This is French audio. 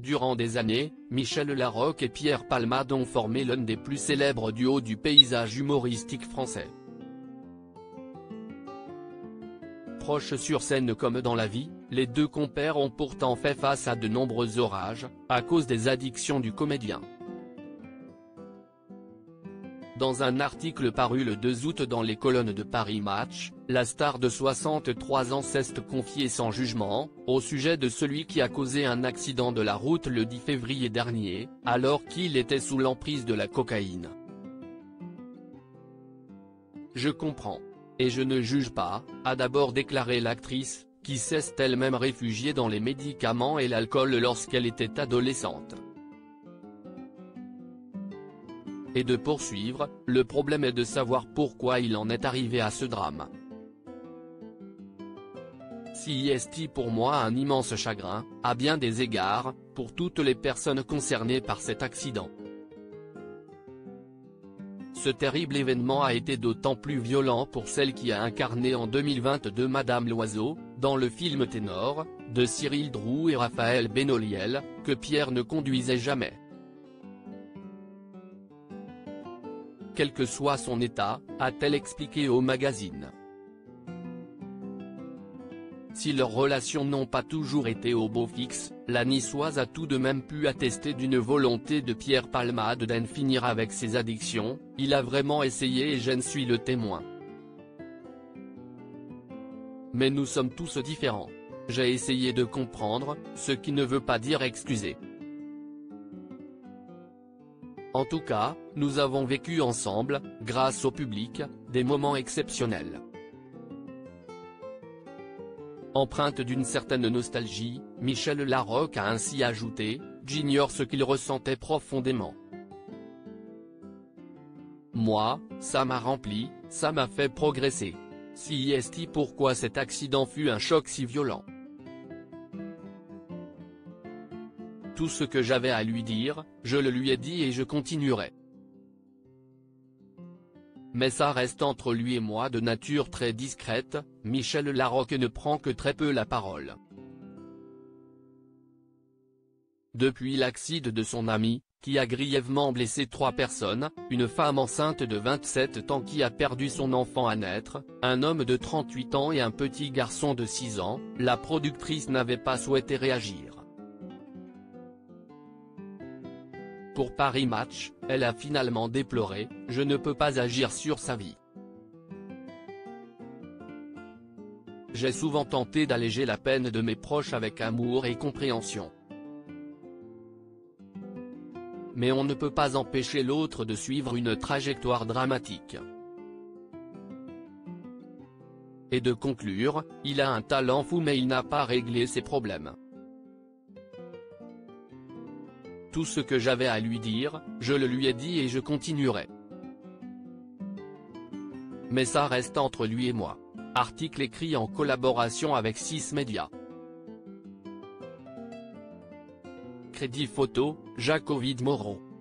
Durant des années, Michel Larocque et Pierre Palmade ont formé l'un des plus célèbres duos du paysage humoristique français. Proches sur scène comme dans la vie, les deux compères ont pourtant fait face à de nombreux orages, à cause des addictions du comédien. Dans un article paru le 2 août dans les colonnes de Paris Match, la star de 63 ans s'est confiée sans jugement, au sujet de celui qui a causé un accident de la route le 10 février dernier, alors qu'il était sous l'emprise de la cocaïne. Je comprends. Et je ne juge pas, a d'abord déclaré l'actrice, qui s'est elle-même réfugiée dans les médicaments et l'alcool lorsqu'elle était adolescente. Et de poursuivre, le problème est de savoir pourquoi il en est arrivé à ce drame. C'est pour moi un immense chagrin, à bien des égards, pour toutes les personnes concernées par cet accident. Ce terrible événement a été d'autant plus violent pour celle qui a incarné en 2022 Madame Loiseau, dans le film Ténor, de Cyril Droux et Raphaël Benoliel, que Pierre ne conduisait jamais. Quel que soit son état, a-t-elle expliqué au magazine. Si leurs relations n'ont pas toujours été au beau fixe, la Niçoise a tout de même pu attester d'une volonté de Pierre Palmade d'en finir avec ses addictions. Il a vraiment essayé et j'en suis le témoin. Mais nous sommes tous différents. J'ai essayé de comprendre, ce qui ne veut pas dire excuser. En tout cas, nous avons vécu ensemble, grâce au public, des moments exceptionnels. Empreinte d'une certaine nostalgie, Michel Larocque a ainsi ajouté « J'ignore ce qu'il ressentait profondément. Moi, ça m'a rempli, ça m'a fait progresser. C'est pourquoi cet accident fut un choc si violent. Tout ce que j'avais à lui dire, je le lui ai dit et je continuerai. Mais ça reste entre lui et moi de nature très discrète. Michel Larocque ne prend que très peu la parole. Depuis l'accident de son ami, qui a grièvement blessé 3 personnes, une femme enceinte de 27 ans qui a perdu son enfant à naître, un homme de 38 ans et un petit garçon de 6 ans, la productrice n'avait pas souhaité réagir. Pour Paris Match, elle a finalement déploré « Je ne peux pas agir sur sa vie. J'ai souvent tenté d'alléger la peine de mes proches avec amour et compréhension. Mais on ne peut pas empêcher l'autre de suivre une trajectoire dramatique. » Et de conclure, il a un talent fou mais il n'a pas réglé ses problèmes. Tout ce que j'avais à lui dire, je le lui ai dit et je continuerai. Mais ça reste entre lui et moi. Article écrit en collaboration avec 6 médias. Crédit photo, Jacques Ovid Moreau.